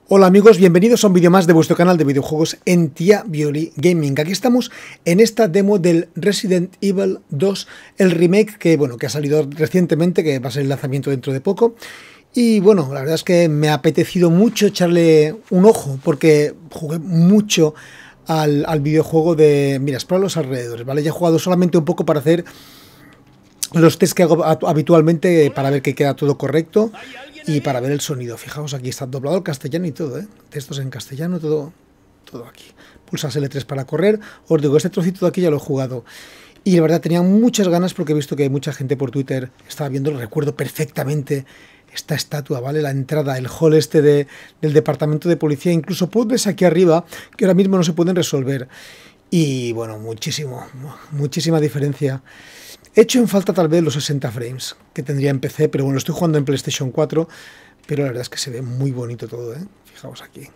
Hola amigos, bienvenidos a un vídeo más de vuestro canal de videojuegos en Tia Violi Gaming. Aquí estamos en esta demo del Resident Evil 2, el remake que ha salido recientemente, que va a ser el lanzamiento dentro de poco. Y bueno, la verdad es que me ha apetecido mucho echarle un ojo, porque jugué mucho al videojuego de... Mira, explora los alrededores, ¿vale? Ya he jugado solamente un poco para hacer los tests que hago habitualmente para ver que queda todo correcto y para ver el sonido. Fijaos, aquí está doblado al castellano y todo, textos en castellano, todo aquí. Pulsas L3 para correr. Os digo, este trocito de aquí ya lo he jugado y la verdad tenía muchas ganas porque he visto que mucha gente por Twitter estaba viendo. Recuerdo perfectamente esta estatua, ¿vale? La entrada, el hall este del departamento de policía, incluso puzzles aquí arriba que ahora mismo no se pueden resolver. Y bueno, muchísima diferencia. He hecho en falta tal vez los 60 frames que tendría en PC, pero bueno, estoy jugando en PlayStation 4, pero la verdad es que se ve muy bonito todo, Fijaos aquí.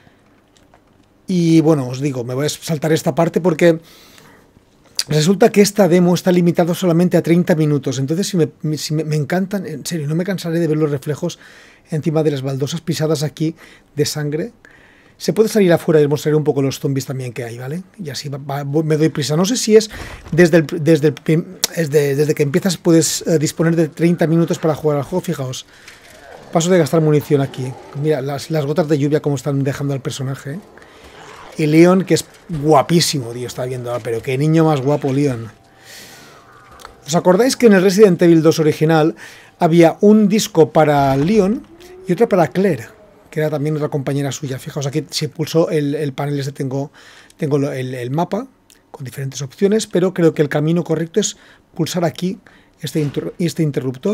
Y bueno, os digo, me voy a saltar esta parte porque resulta que esta demo está limitada solamente a 30 minutos, entonces si me encantan, en serio, no me cansaré de ver los reflejos encima de las baldosas pisadas aquí de sangre. Se puede salir afuera y os mostraré un poco los zombies también que hay, ¿vale? Y así me doy prisa. No sé si es desde que empiezas puedes disponer de 30 minutos para jugar al juego. Fijaos, paso de gastar munición aquí. Mira, las gotas de lluvia como están dejando al personaje. Y Leon, que es guapísimo, tío, está viendo. Pero qué niño más guapo, Leon. ¿Os acordáis que en el Resident Evil 2 original había un disco para Leon y otro para Claire, que era también otra compañera suya? Fijaos, aquí si pulso el panel este tengo el mapa con diferentes opciones, pero creo que el camino correcto es pulsar aquí este interruptor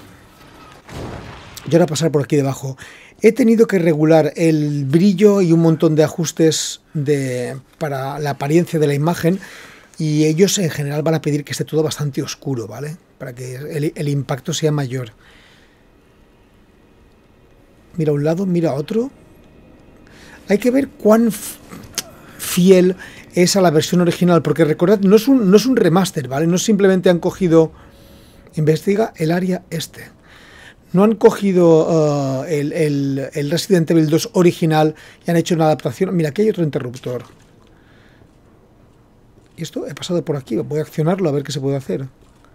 y ahora pasar por aquí debajo. He tenido que regular el brillo y un montón de ajustes para la apariencia de la imagen, y ellos en general van a pedir que esté todo bastante oscuro, ¿vale? Para que el impacto sea mayor. Mira a un lado, mira a otro. Hay que ver cuán fiel es a la versión original, porque recordad, no es un remaster, ¿vale? No simplemente han cogido... Investiga el área este. No han cogido el Resident Evil 2 original y han hecho una adaptación. Mira, aquí hay otro interruptor. Y esto he pasado por aquí. Voy a accionarlo a ver qué se puede hacer.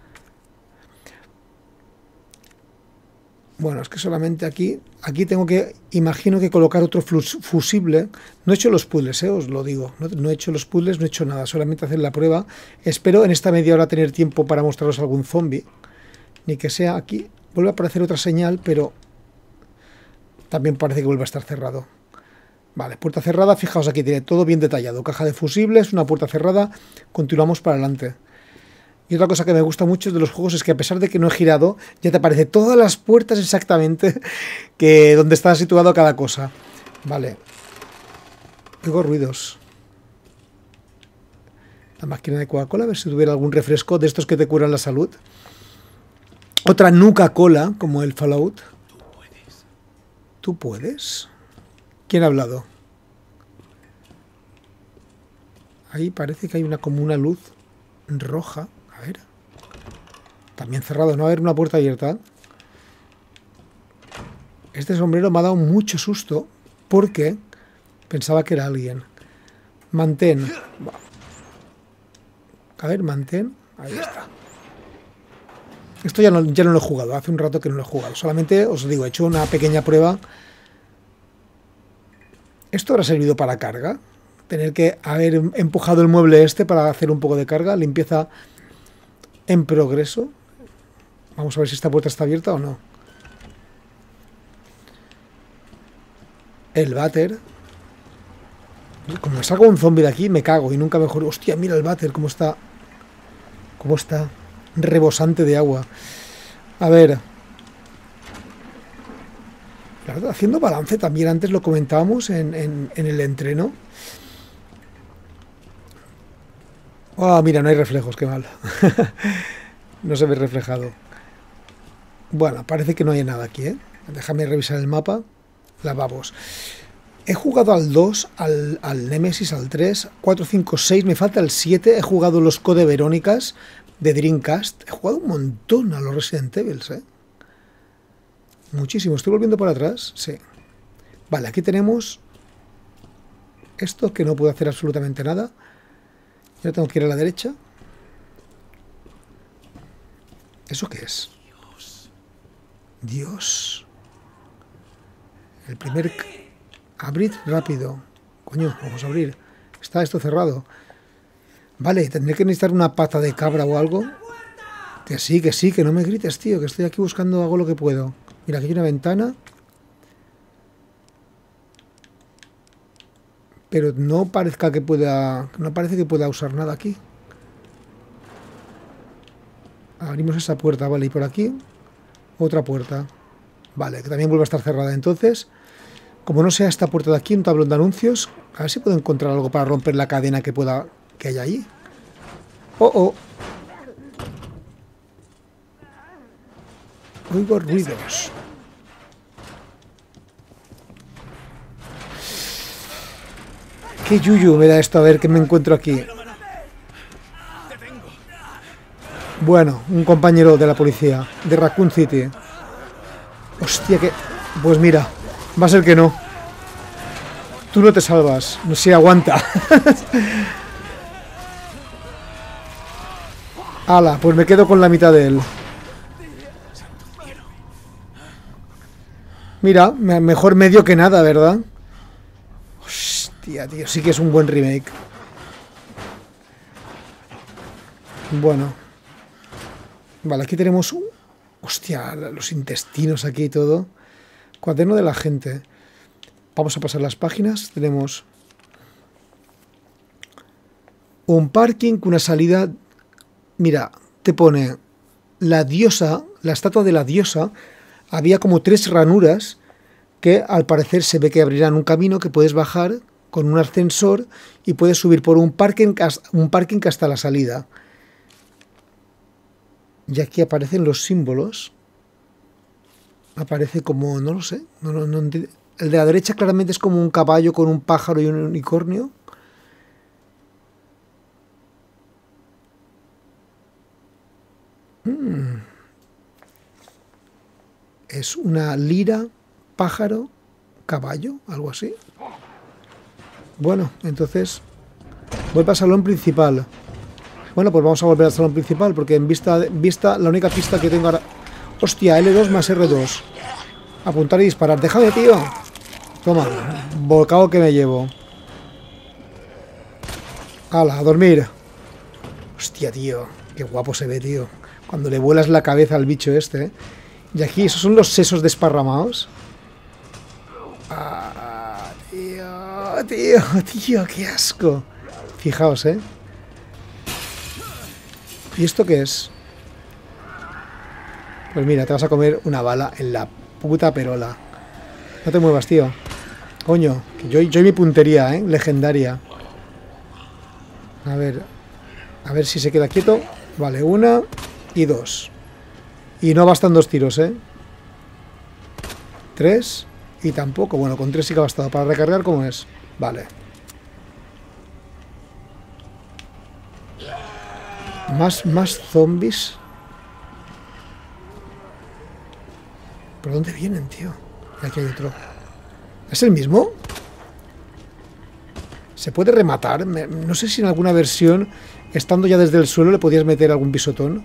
Bueno, es que solamente aquí tengo que, imagino que colocar otro fusible. No he hecho los puzzles, os lo digo. No he hecho los puzzles, no he hecho nada, solamente hacer la prueba. Espero en esta media hora tener tiempo para mostraros algún zombie. Ni que sea aquí. Vuelve a aparecer otra señal, pero también parece que vuelve a estar cerrado. Vale, puerta cerrada. Fijaos, aquí tiene todo bien detallado. Caja de fusibles, una puerta cerrada. Continuamos para adelante. Y otra cosa que me gusta mucho de los juegos es que a pesar de que no he girado, ya te aparece todas las puertas exactamente donde está situado cada cosa. Vale. Oigo ruidos. La máquina de Coca-Cola, a ver si tuviera algún refresco de estos que te curan la salud. Otra Nuka-Cola, como el Fallout. ¿Tú puedes? ¿Quién ha hablado? Ahí parece que hay como una luz roja. A ver. También cerrado, no va a haber una puerta abierta. Este sombrero me ha dado mucho susto porque pensaba que era alguien. Mantén. A ver, mantén. Ahí está. Esto ya no lo he jugado. Hace un rato que no lo he jugado. Solamente os digo, he hecho una pequeña prueba. Esto habrá servido para carga. Tener que haber empujado el mueble este para hacer un poco de carga. Limpieza en progreso. Vamos a ver si esta puerta está abierta o no. El váter. Como me salga un zombie de aquí, me cago y nunca mejor. Hostia, mira el váter, cómo está. Cómo está rebosante de agua. A ver. La verdad, haciendo balance también, antes lo comentábamos en el entreno. Oh, mira, no hay reflejos, qué mal. No se ve reflejado. Bueno, parece que no hay nada aquí, Déjame revisar el mapa. Lavabos. He jugado al 2, al Nemesis, al 3, 4, 5, 6. Me falta el 7. He jugado los Code Verónicas de Dreamcast. He jugado un montón a los Resident Evil, Muchísimo. ¿Estoy volviendo para atrás? Sí. Vale, aquí tenemos esto que no puedo hacer absolutamente nada. Yo tengo que ir a la derecha. ¿Eso qué es? Dios. El primer... Abrid rápido. Coño, vamos a abrir. Está esto cerrado. Vale, tendré que necesitar una pata de cabra o algo. Que sí, que no me grites, tío. Que estoy aquí buscando, hago lo que puedo. Mira, aquí hay una ventana. Pero no parezca que pueda... No parece que pueda usar nada aquí. Abrimos esa puerta, vale. Y por aquí, otra puerta. Vale, que también vuelve a estar cerrada. Entonces, como no sea esta puerta de aquí, un tablón de anuncios, a ver si puedo encontrar algo para romper la cadena que pueda... que haya ahí. Oh, oh. Oigo ruidos. Qué yuyu me da esto, a ver qué me encuentro aquí. Bueno, un compañero de la policía, de Raccoon City. Hostia, que... Pues mira, va a ser que no. Tú no te salvas, no sé, aguanta. Ala, pues me quedo con la mitad de él. Mira, mejor medio que nada, ¿verdad? Hostia, tío, sí que es un buen remake. Bueno. Vale, aquí tenemos... Hostia, los intestinos aquí y todo. Cuaderno de la gente. Vamos a pasar las páginas. Tenemos... un parking con una salida... Mira, te pone... La diosa, la estatua de la diosa... Había como 3 ranuras que al parecer se ve que abrirán un camino que puedes bajar con un ascensor y puedes subir por un parking hasta la salida. Y aquí aparecen los símbolos. Aparece como, no lo sé. El de la derecha claramente es como un caballo con un pájaro y un unicornio. Es una lira, pájaro, caballo, algo así. Bueno, entonces vuelve al salón principal. Bueno, pues vamos a volver al salón principal porque en vista la única pista que tengo ahora... Hostia, L2 más R2. Apuntar y disparar. Déjame, tío. Toma, volcado que me llevo. Hala, a dormir. Hostia, tío. Qué guapo se ve, tío. Cuando le vuelas la cabeza al bicho este, ¿eh? Y aquí, esos son los sesos desparramados. Ah, tío, qué asco. Fijaos, ¿eh? ¿Y esto qué es? Pues mira, te vas a comer una bala en la puta perola. No te muevas, tío. Coño, que yo y mi puntería, ¿eh? Legendaria. A ver si se queda quieto. Vale, 1 y 2. Y no bastan 2 tiros, ¿eh? 3 y tampoco. Bueno, con 3 sí que ha bastado. Para recargar, ¿cómo es? Vale. Más zombies. ¿Por dónde vienen, tío? Y aquí hay otro. ¿Es el mismo? ¿Se puede rematar? No sé si en alguna versión, estando ya desde el suelo, le podías meter algún pisotón.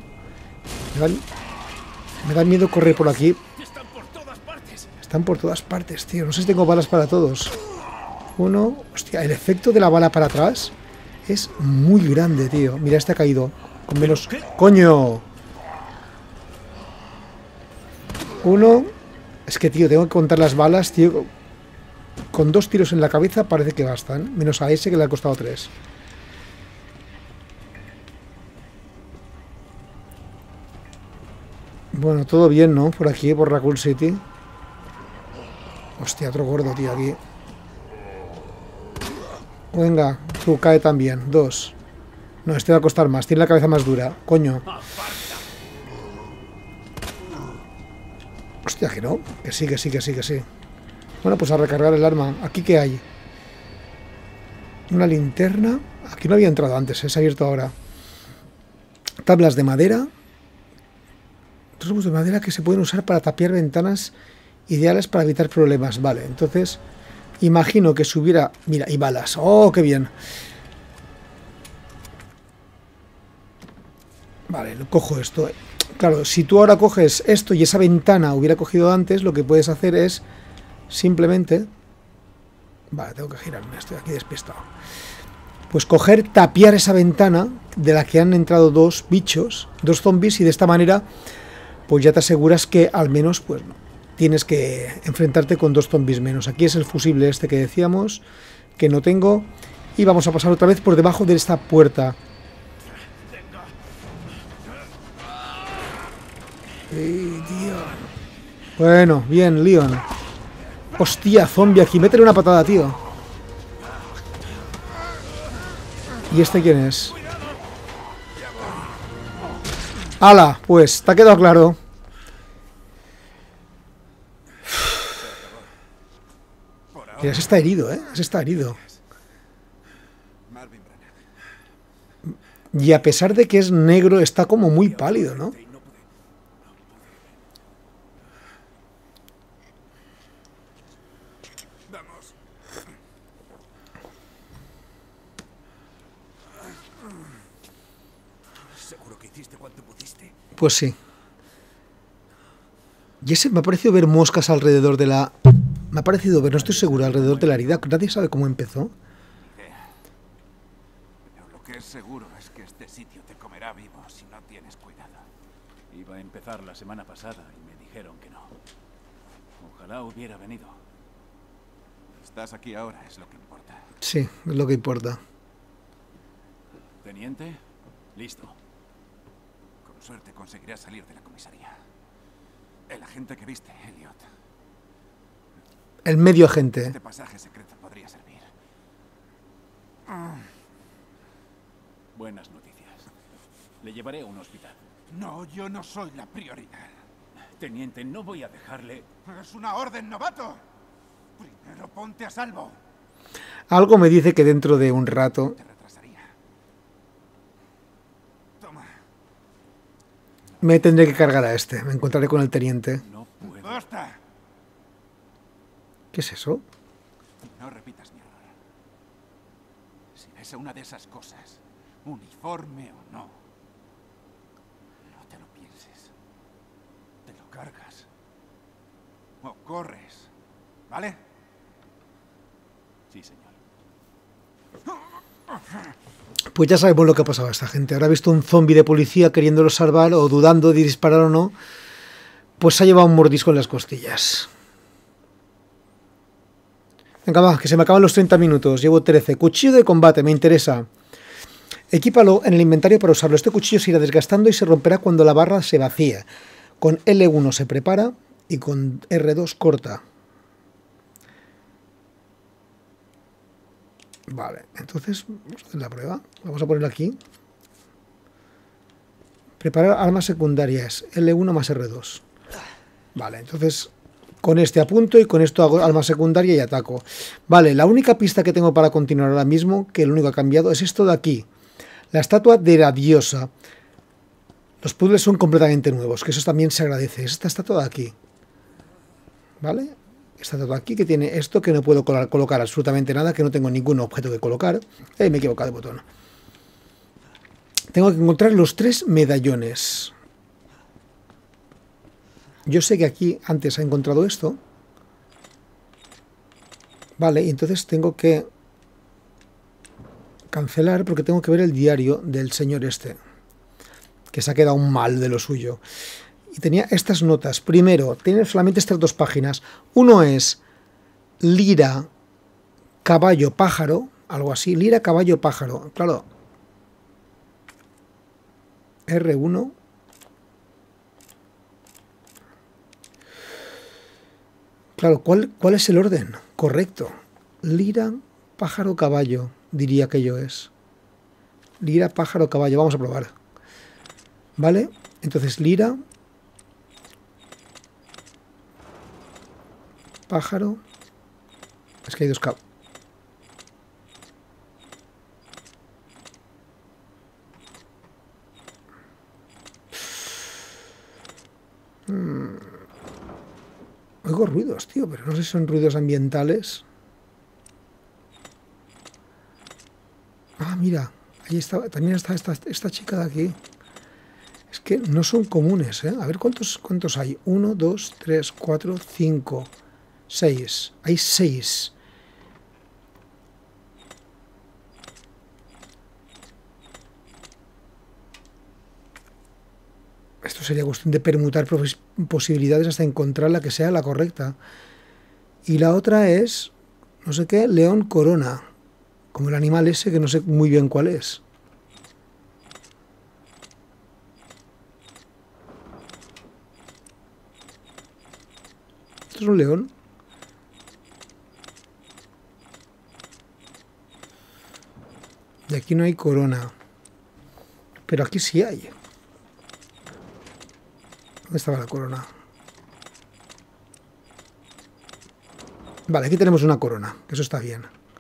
Me da miedo correr por aquí. Están por todas partes, tío. No sé si tengo balas para todos. 1. Hostia, el efecto de la bala para atrás es muy grande, tío. Mira, este ha caído. Con menos... ¡Coño! 1. Es que, tío, tengo que contar las balas, tío. Con 2 tiros en la cabeza parece que bastan. Menos a ese que le ha costado 3. Bueno, todo bien, ¿no? Por aquí, por Raccoon City. Hostia, otro gordo, tío, aquí. Venga, tú cae también. 2. No, este va a costar más. Tiene la cabeza más dura. Coño. Hostia, que no. Que sí. Bueno, pues a recargar el arma. ¿Aquí qué hay? Una linterna. Aquí no había entrado antes, se ha abierto ahora. Tablas de madera. Trozos de madera que se pueden usar para tapiar ventanas Ideales para evitar problemas. Vale, entonces imagino que si hubiera... Mira, y balas. ¡Oh, qué bien! Vale, cojo esto. Claro, si tú ahora coges esto y esa ventana hubiera cogido antes, lo que puedes hacer es simplemente... Vale, tengo que girarme, estoy aquí despistado. Pues coger, tapiar esa ventana de la que han entrado dos bichos, dos zombies, y de esta manera pues ya te aseguras que al menos pues no tienes que enfrentarte con dos zombies menos. Aquí es el fusible este que decíamos, que no tengo, y vamos a pasar otra vez por debajo de esta puerta. Tío. Bueno, bien, Leon. Hostia, zombie aquí, métele una patada, tío. ¿Y este quién es? ¡Hala! Pues, te ha quedado claro. Mira, ese está herido, ¿eh? Ese está herido. Y a pesar de que es negro, está como muy pálido, ¿no? Seguro que hiciste cuanto pudiste. Pues sí. Y ese me ha parecido ver moscas alrededor de la... Me ha parecido ver, no estoy seguro, alrededor de la herida. Nadie sabe cómo empezó. Pero lo que es seguro es que este sitio te comerá vivo si no tienes cuidado. Iba a empezar la semana pasada y me dijeron que no. Ojalá hubiera venido. Estás aquí ahora, es lo que importa. Sí, es lo que importa. Teniente, listo. Con suerte conseguirás salir de la comisaría. El agente que viste, Elliot. El medio agente. Este pasaje secreto podría servir. Buenas noticias. Le llevaré a un hospital. No, yo no soy la prioridad. Teniente, no voy a dejarle... ¡Es una orden, novato! Primero ponte a salvo. Algo me dice que dentro de un rato... Te retrasaría. Toma. Me tendré que cargar a este. Me encontraré con el teniente. No puedo. ¡Basta! ¿Qué es eso? No repitas mi error. Si ves a una de esas cosas, uniforme o no, no te lo pienses. Te lo cargas. O corres. ¿Vale? Sí, señor. Pues ya sabemos lo que ha pasado a esta gente. Habrá visto un zombie de policía queriéndolo salvar o dudando de disparar o no. Pues se ha llevado un mordisco en las costillas. Venga, va, que se me acaban los 30 minutos. Llevo 13. Cuchillo de combate, me interesa. Equípalo en el inventario para usarlo. Este cuchillo se irá desgastando y se romperá cuando la barra se vacíe. Con L1 se prepara y con R2 corta. Vale, entonces vamos a hacer la prueba. Vamos a ponerlo aquí. Preparar armas secundarias. L1 más R2. Vale, entonces con este apunto y con esto hago arma secundaria y ataco. Vale, la única pista que tengo para continuar ahora mismo, que lo único que ha cambiado, es esto de aquí. La estatua de la diosa. Los puzzles son completamente nuevos, que eso también se agradece. Es esta estatua de aquí. ¿Vale? Esta estatua de aquí que tiene esto que no puedo colocar absolutamente nada, que no tengo ningún objeto que colocar. Me he equivocado de botón. Tengo que encontrar los 3 medallones. Yo sé que aquí antes ha encontrado esto. Vale, y entonces tengo que cancelar porque tengo que ver el diario del señor este, que se ha quedado mal de lo suyo. Y tenía estas notas. Primero, tiene solamente estas 2 páginas. Uno es lira, caballo, pájaro, algo así. Lira, caballo, pájaro. Claro. R1. Claro, ¿cuál es el orden? Correcto. Lira, pájaro, caballo, diría que yo es. Lira, pájaro, caballo. Vamos a probar. ¿Vale? Entonces, lira, pájaro. Es que hay 2 caballos. Oigo ruidos, tío, pero no sé si son ruidos ambientales. Ah, mira, ahí está, también está esta chica de aquí. Es que no son comunes, ¿eh? A ver cuántos hay. 1, 2, 3, 4, 5, 6. Hay 6. Esto sería cuestión de permutar posibilidades hasta encontrar la que sea la correcta. Y la otra es, no sé qué, león corona. Como el animal ese que no sé muy bien cuál es. ¿Esto es un león? Y aquí no hay corona. Pero aquí sí hay. ¿Dónde estaba la corona? Vale, aquí tenemos una corona, que eso está bien.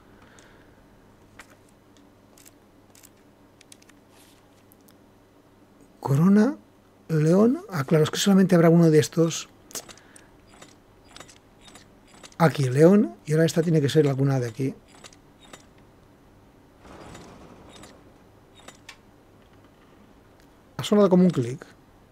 Corona, león. Ah, claro, es que solamente habrá uno de estos. Aquí, león. Y ahora esta tiene que ser alguna de aquí. Ha sonado como un clic.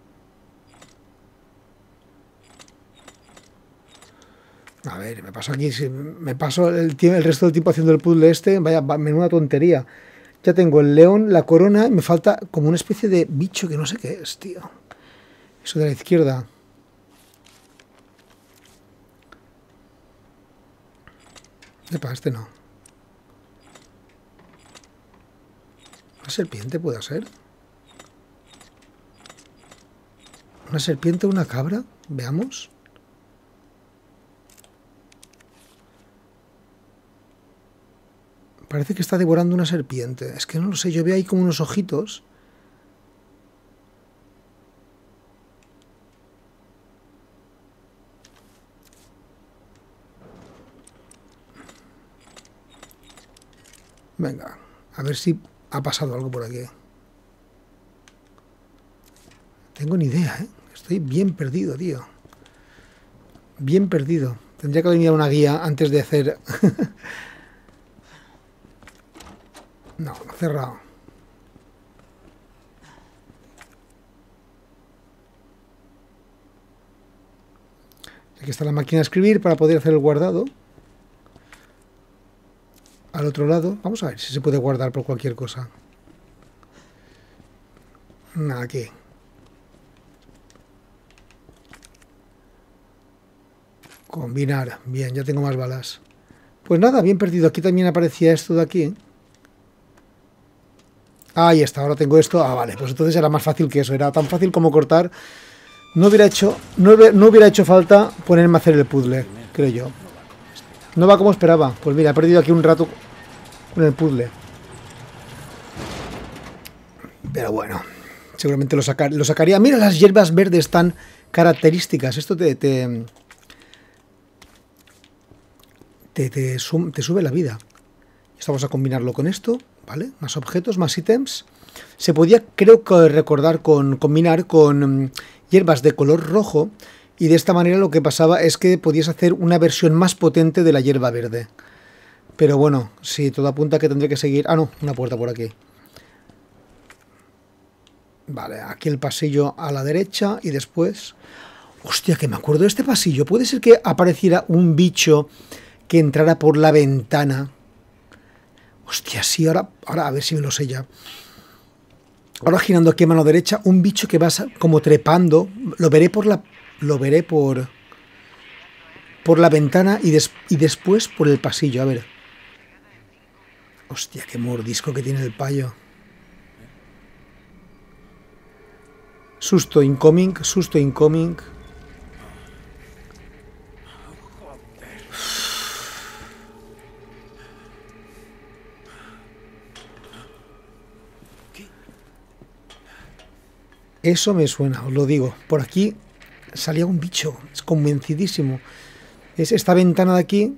A ver, me paso aquí, me paso el resto del tiempo haciendo el puzzle este, vaya, menuda tontería. Ya tengo el león, la corona, y me falta como una especie de bicho que no sé qué es, tío. Eso de la izquierda. Epa, este no. ¿Una serpiente puede ser? ¿Una serpiente o una cabra? Veamos. Parece que está devorando una serpiente. Es que no lo sé, yo veo ahí como unos ojitos. Venga, a ver si ha pasado algo por aquí. Tengo ni idea, ¿eh? Estoy bien perdido, tío. Bien perdido. Tendría que haber mirado una guía antes de hacer... No, cerrado. Aquí está la máquina de escribir para poder hacer el guardado. Al otro lado, vamos a ver si se puede guardar por cualquier cosa. Aquí. Combinar. Bien, ya tengo más balas. Pues nada, bien perdido. Aquí también aparecía esto de aquí. Ahí está, ahora tengo esto. Ah, vale, pues entonces era más fácil que eso. Era tan fácil como cortar. No hubiera hecho falta ponerme a hacer el puzzle, creo yo. No va como esperaba. Pues mira, he perdido aquí un rato con el puzzle. Pero bueno, seguramente lo sacaría. Mira las hierbas verdes tan características. Esto te sube la vida. Esto vamos a combinarlo con esto, ¿vale? Más objetos, más ítems. Se podía, creo que recordar, combinar con hierbas de color rojo. Y de esta manera lo que pasaba es que podías hacer una versión más potente de la hierba verde. Pero bueno, sí, todo apunta que tendré que seguir... Ah, no, una puerta por aquí. Vale, aquí el pasillo a la derecha y después... Hostia, que me acuerdo de este pasillo. ¿Puede ser que apareciera un bicho que entrara por la ventana? Hostia, sí, ahora a ver si me lo sé ya. Ahora girando aquí a mano derecha, un bicho que va como trepando. Lo veré por la ventana y después por el pasillo. A ver. Hostia, qué mordisco que tiene el payo. Susto incoming, susto incoming. Eso me suena, os lo digo. Por aquí salía un bicho, es convencidísimo. Es esta ventana de aquí.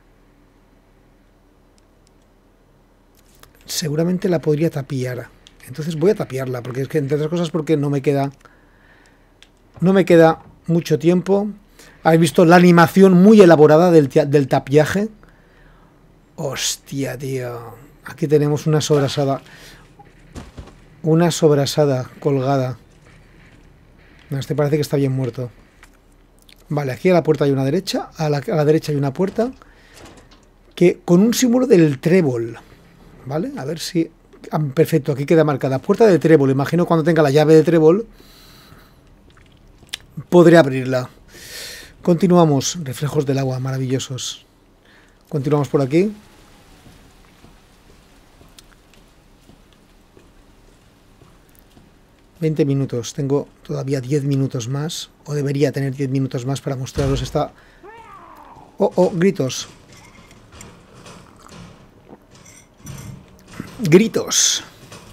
Seguramente la podría tapiar. Entonces voy a tapiarla, porque es que, entre otras cosas, porque no me queda mucho tiempo. Habéis visto la animación muy elaborada del tapiaje. Hostia, tío. Aquí tenemos una sobrasada. Una sobrasada colgada. No, este parece que está bien muerto. Vale, aquí a la puerta hay una derecha. A la derecha hay una puerta. Que con un símbolo del trébol. Vale, a ver si... Ah, perfecto, aquí queda marcada. Puerta de trébol. Imagino cuando tenga la llave de trébol podré abrirla. Continuamos. Reflejos del agua, maravillosos. Continuamos por aquí. ...20 minutos... Tengo todavía 10 minutos más... O debería tener 10 minutos más para mostraros esta... Oh, oh, gritos. Gritos.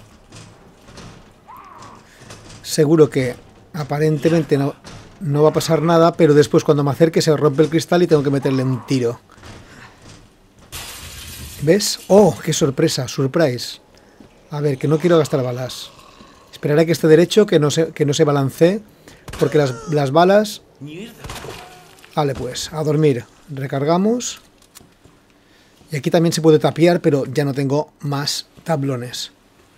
Seguro que aparentemente no va a pasar nada, pero después cuando me acerque se rompe el cristal y tengo que meterle un tiro. ¿Ves? ¡Oh, qué sorpresa! Surprise. A ver, que no quiero gastar balas. Esperaré que esté derecho, que no se balancee, porque las balas... Vale, pues, a dormir. Recargamos. Y aquí también se puede tapiar, pero ya no tengo más tablones.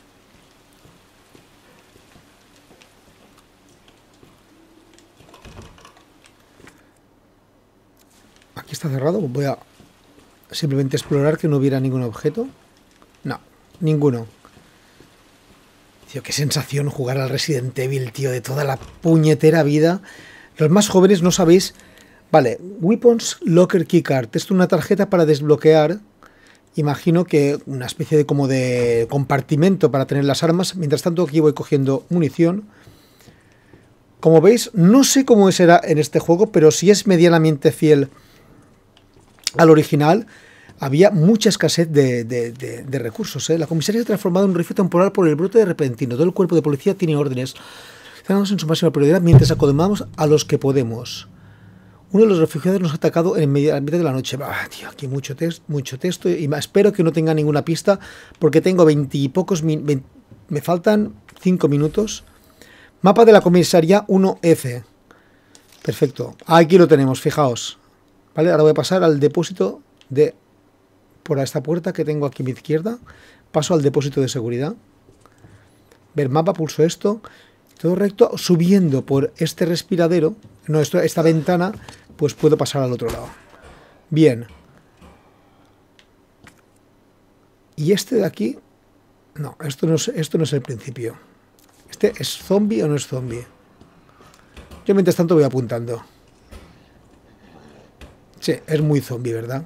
Aquí está cerrado. Voy a simplemente explorar que no hubiera ningún objeto. No, ninguno. Tío, qué sensación jugar al Resident Evil, tío, de toda la puñetera vida. Los más jóvenes no sabéis... Vale, Weapons Locker Keycard. Esto es una tarjeta para desbloquear. Imagino que una especie de como de compartimento para tener las armas. Mientras tanto aquí voy cogiendo munición. Como veis, no sé cómo será en este juego, pero si es medianamente fiel al original, había mucha escasez de recursos. La comisaría se ha transformado en un refugio temporal por el brote repentino. Todo el cuerpo de policía tiene órdenes. Estamos en su máxima prioridad mientras acomodamos a los que podemos. Uno de los refugiados nos ha atacado en medio de la noche. Tío, aquí mucho texto y espero que no tenga ninguna pista porque tengo 20 y pocos me faltan 5 minutos. Mapa de la comisaría 1F. Perfecto. Aquí lo tenemos, fijaos. Vale, ahora voy a pasar al depósito de... Por esta puerta que tengo aquí a mi izquierda. Paso al depósito de seguridad. Ver mapa, pulso esto. Todo recto, subiendo por este respiradero. No, esta ventana, pues puedo pasar al otro lado. Bien. Y este de aquí... No, esto no es el principio. ¿Este es zombie o no es zombie? Yo mientras tanto voy apuntando. Sí, es muy zombie, ¿verdad?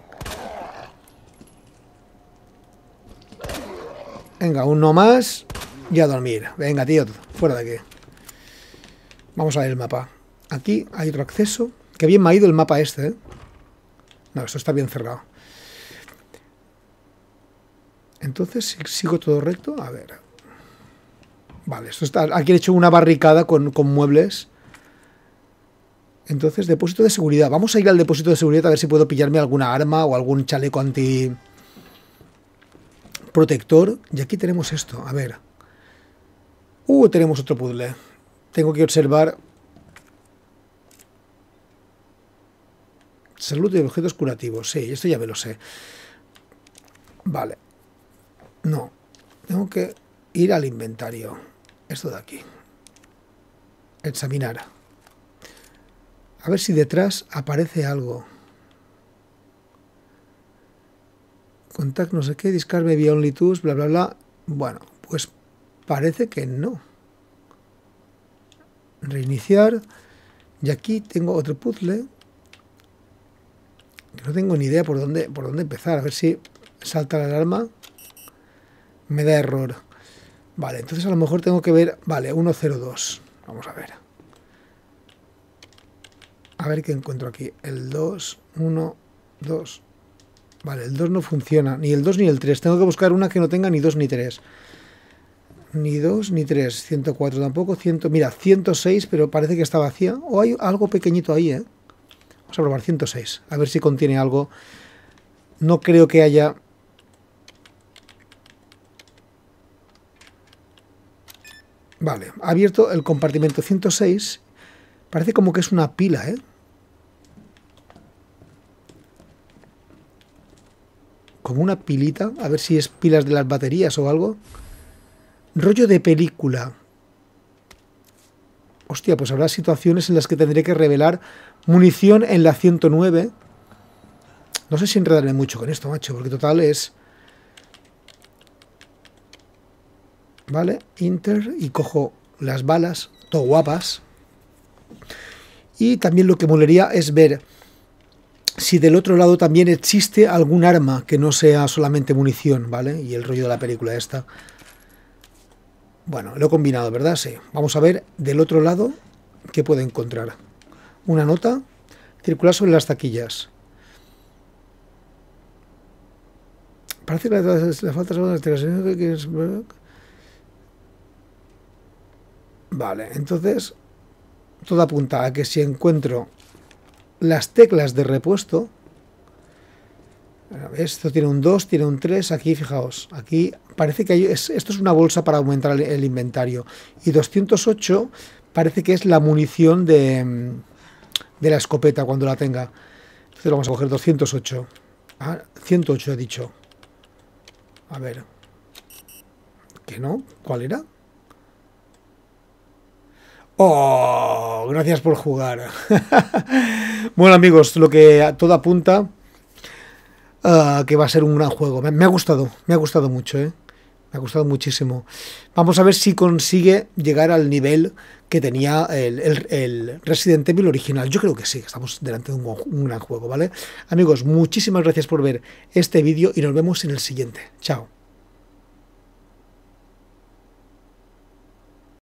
Venga, uno más y a dormir. Venga, tío, fuera de aquí. Vamos a ver el mapa. Aquí hay otro acceso. Qué bien me ha ido el mapa este, ¿eh? No, esto está bien cerrado. Entonces, si sigo todo recto, a ver. Vale, esto está... Aquí he hecho una barricada con muebles. Entonces, depósito de seguridad. Vamos a ir al depósito de seguridad a ver si puedo pillarme alguna arma o algún chaleco anti... protector. Y aquí tenemos esto, a ver. Tenemos otro puzzle. Tengo que observar... Salud de objetos curativos. Sí, esto ya me lo sé. Vale. No. Tengo que ir al inventario. Esto de aquí. Examinar. A ver si detrás aparece algo. Contact no sé qué, discard maybe only tools, bla bla bla. Bueno, pues parece que no. Reiniciar. Y aquí tengo otro puzzle. Que no tengo ni idea por dónde empezar. A ver si salta la alarma. Me da error. Vale, entonces a lo mejor tengo que ver... Vale, 102. Vamos a ver. A ver qué encuentro aquí. El 2, 1, 2... Vale, el 2 no funciona, ni el 2 ni el 3. Tengo que buscar una que no tenga ni 2 ni 3. Ni 2 ni 3. 104 tampoco. 100, mira, 106, pero parece que está vacía. O hay algo pequeñito ahí, ¿eh? Vamos a probar 106. A ver si contiene algo. No creo que haya... Vale, ha abierto el compartimento 106. Parece como que es una pila, ¿eh? como una pilita, a ver si es pilas de las baterías o algo. Rollo de película. Hostia, pues habrá situaciones en las que tendré que revelar munición en la 109. No sé si enredarme mucho con esto, macho, porque total es... Vale, Inter, y cojo las balas, todo guapas. Y también lo que molaría es ver si del otro lado también existe algún arma que no sea solamente munición, ¿vale? Y el rollo de la película esta. Bueno, lo he combinado, ¿verdad? Sí. Vamos a ver del otro lado qué puedo encontrar. Una nota, circular sobre las taquillas. Parece que le falta algo de... Vale, entonces todo apunta a que si encuentro las teclas de repuesto, esto tiene un 2, tiene un 3, aquí fijaos, aquí parece que hay, esto es una bolsa para aumentar el inventario, y 208 parece que es la munición de la escopeta cuando la tenga. Entonces vamos a coger 208. 108 he dicho. A ver, ¿que no? ¿Cuál era? ¡Oh! Gracias por jugar. Bueno, amigos, lo que todo apunta que va a ser un gran juego. Me ha gustado mucho, ¿eh? Me ha gustado muchísimo. Vamos a ver si consigue llegar al nivel que tenía el Resident Evil original. Yo creo que sí, estamos delante de un gran juego, ¿vale? Amigos, muchísimas gracias por ver este vídeo y nos vemos en el siguiente. Chao.